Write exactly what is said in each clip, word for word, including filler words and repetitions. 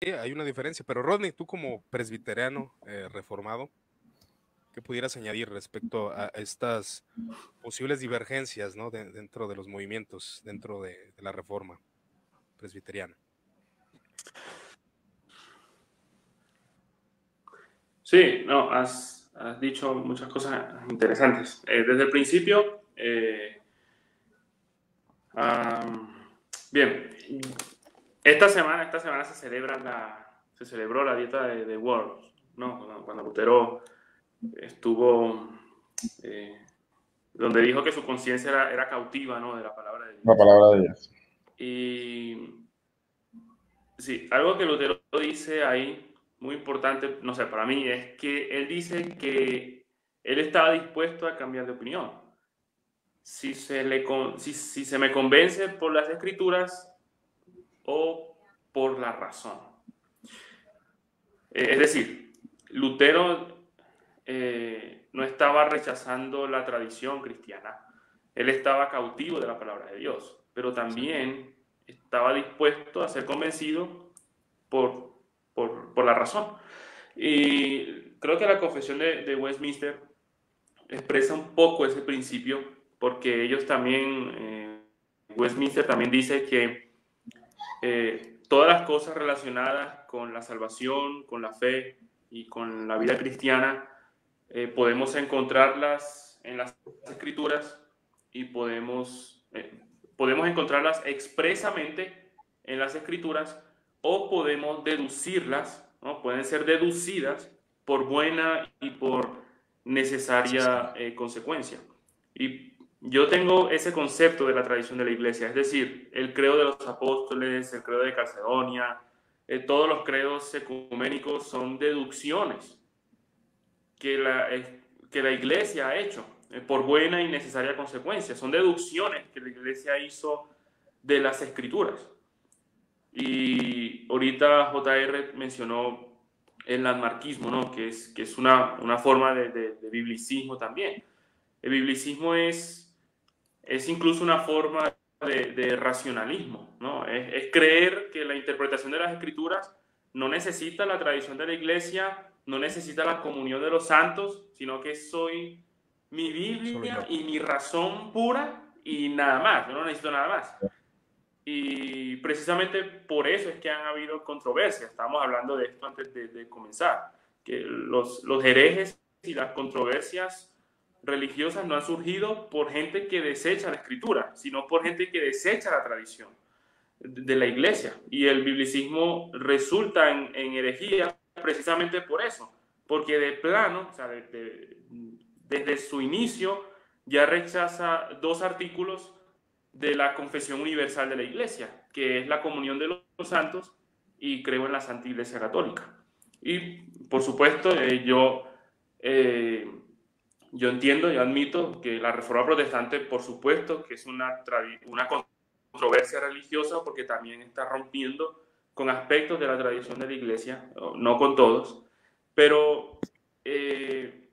Sí, hay una diferencia, pero Rodney, tú como presbiteriano eh, reformado, ¿qué pudieras añadir respecto a estas posibles divergencias, ¿no? de- dentro de los movimientos, dentro de, de la reforma presbiteriana? Sí, no, has, has dicho muchas cosas interesantes. Eh, desde el principio, eh, um, bien, esta semana, esta semana se celebra la, se celebró la dieta de, de Worms, ¿no? Cuando, cuando Lutero estuvo, eh, donde dijo que su conciencia era, era cautiva, ¿no? De la palabra de La Dios. palabra de Dios. Y sí, algo que Lutero dice ahí, muy importante, no sé, para mí, es que él dice que él estaba dispuesto a cambiar de opinión. Si se, le, si, si se me convence por las escrituras o por la razón. Eh, es decir, Lutero eh, no estaba rechazando la tradición cristiana, él estaba cautivo de la palabra de Dios, pero Sí. también estaba dispuesto a ser convencido por, por, por la razón. Y creo que la confesión de, de Westminster expresa un poco ese principio, porque ellos también, eh, Westminster también dice que eh, todas las cosas relacionadas con la salvación, con la fe y con la vida cristiana, eh, podemos encontrarlas en las escrituras y podemos, eh, podemos encontrarlas expresamente en las escrituras o podemos deducirlas, ¿no? Pueden ser deducidas por buena y por necesaria Necesario. eh, consecuencia. Y yo tengo ese concepto de la tradición de la iglesia, es decir, el credo de los apóstoles, el credo de Calcedonia, eh, todos los credos ecuménicos son deducciones que la, eh, que la iglesia ha hecho eh, por buena y necesaria consecuencia. Son deducciones que la iglesia hizo de las escrituras. Y ahorita J R mencionó el landmarquismo, ¿no? Que es, que es una, una forma de, de, de biblicismo también. El biblicismo es, es incluso una forma de, de racionalismo, ¿no? Es, es, creer que la interpretación de las escrituras no necesita la tradición de la iglesia, no necesita la comunión de los santos, sino que soy mi Solo Biblia yo. y mi razón pura y nada más, yo no necesito nada más. Y precisamente por eso es que han habido controversias. Estábamos hablando de esto antes de, de comenzar, que los, los herejes y las controversias religiosas no han surgido por gente que desecha la escritura, sino por gente que desecha la tradición de la iglesia. Y el biblicismo resulta en, en herejía precisamente por eso, porque de plano, o sea, de, de, desde su inicio, ya rechaza dos artículos de la Confesión Universal de la Iglesia, que es la comunión de los santos y creo en la Santa Iglesia Católica. Y, por supuesto, eh, yo, eh, yo entiendo, yo admito que la Reforma Protestante, por supuesto, que es una, una controversia religiosa porque también está rompiendo con aspectos de la tradición de la Iglesia, no con todos, pero eh,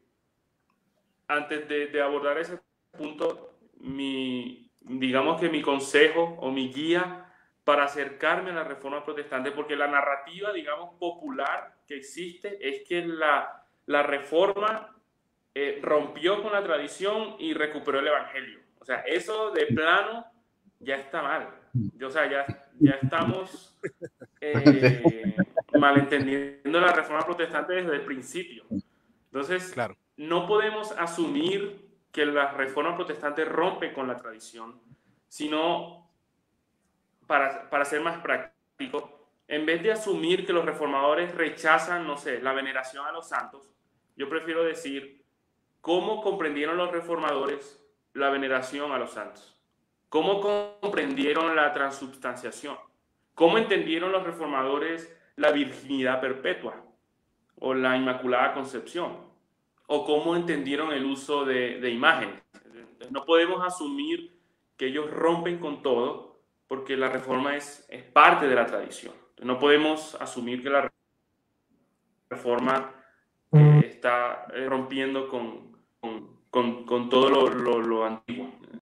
antes de, de abordar ese punto, mi, digamos que mi consejo o mi guía para acercarme a la reforma protestante, porque la narrativa, digamos, popular que existe es que la, la reforma eh, rompió con la tradición y recuperó el evangelio. O sea, eso de plano ya está mal. O sea, ya, ya estamos eh, malentendiendo la reforma protestante desde el principio. Entonces, Claro. no podemos asumir que la reforma protestante rompe con la tradición, sino, para, para ser más práctico, en vez de asumir que los reformadores rechazan, no sé, la veneración a los santos, yo prefiero decir cómo comprendieron los reformadores la veneración a los santos, cómo comprendieron la transubstanciación, cómo entendieron los reformadores la virginidad perpetua o la Inmaculada Concepción, o cómo entendieron el uso de, de imágenes. No podemos asumir que ellos rompen con todo, porque la reforma es, es parte de la tradición. No podemos asumir que la reforma eh, está rompiendo con, con, con, con todo lo, lo, lo antiguo.